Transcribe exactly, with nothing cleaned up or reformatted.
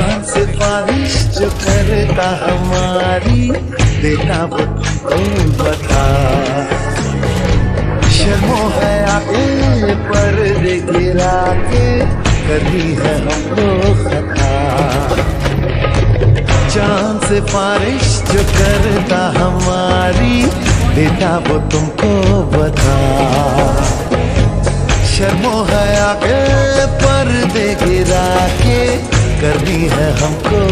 चांद से बारिश जो करता हमारी, देता वो तुमको बता। शर्मो है आगे पर्दे गिरा के, करनी है हमको खता। चांद से बारिश जो करता हमारी, देता वो तुमको बता। शर्मो है आगे पर्दे गिरा के, करनी है हमको